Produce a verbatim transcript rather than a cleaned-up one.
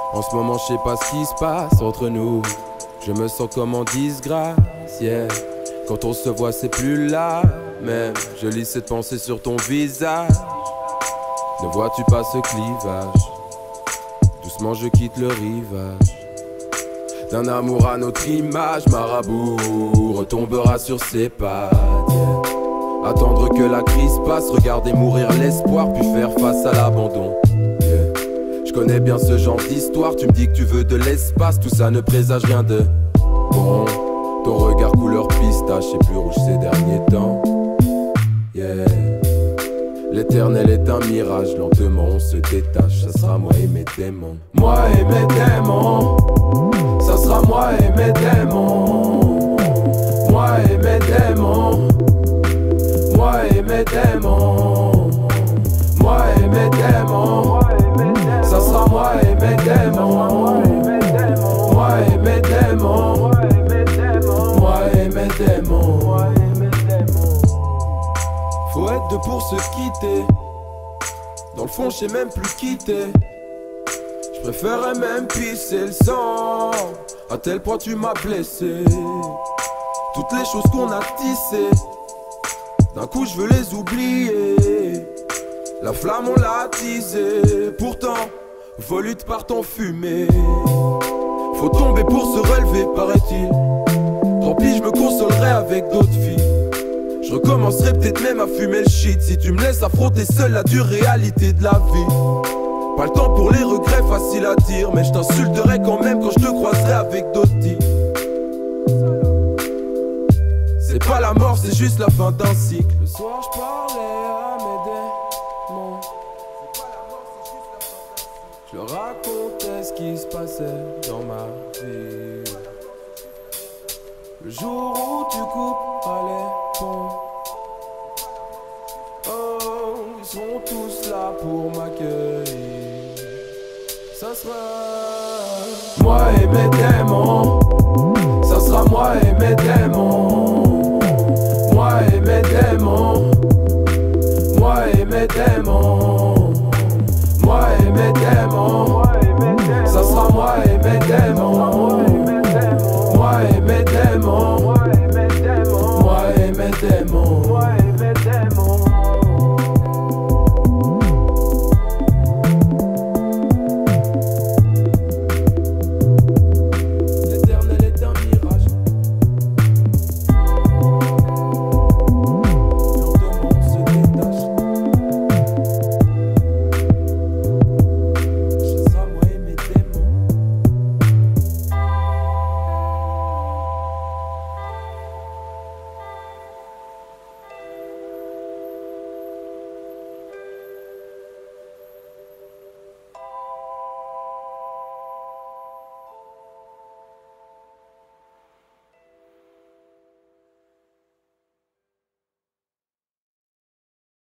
En ce moment, je sais pas ce qui se passe entre nous. Je me sens comme en disgrâce, yeah. Quand on se voit, c'est plus là. Même, je lis cette pensée sur ton visage. Ne vois-tu pas ce clivage? Doucement, je quitte le rivage. D'un amour à notre image, Marabout retombera sur ses pattes, yeah. Attendre que la crise passe, regarder mourir l'espoir, puis faire face à l'abandon. Je connais bien ce genre d'histoire, tu me dis que tu veux de l'espace, tout ça ne présage rien de bon. Ton regard couleur pistache est plus rouge ces derniers temps, yeah. L'éternel est un mirage, lentement on se détache, ça sera moi et mes démons. Moi et mes démons, ça sera moi et mes démons. Moi et mes démons, moi et mes démons. Moi et mes démons, ça sera moi et mes démons. Moi et mes démons, moi et mes démons. Faut être deux pour se quitter. Dans le fond, je sais même plus quitter. Je préférerais même pisser le sang. À tel point tu m'as blessé. Toutes les choses qu'on a tissées, d'un coup je veux les oublier. La flamme on l'a attisée, pourtant volute part en fumée. Faut tomber pour se relever, paraît-il. Tant pis, je me consolerai avec d'autres filles. Je recommencerai peut-être même à fumer le shit si tu me laisses affronter seul la dure réalité de la vie. Pas le temps pour les regrets, faciles à dire, mais je t'insulterai quand même quand je te croiserai avec d'autres types. C'est pas la mort, c'est juste la fin d'un cycle. Le soir je parlais à mes démons. Je leur racontais ce qui se passait dans ma vie. Le jour où tu couperas les ponts, oh, ils sont tous là pour m'accueillir. Ça sera moi et mes démons. Ça sera moi et mes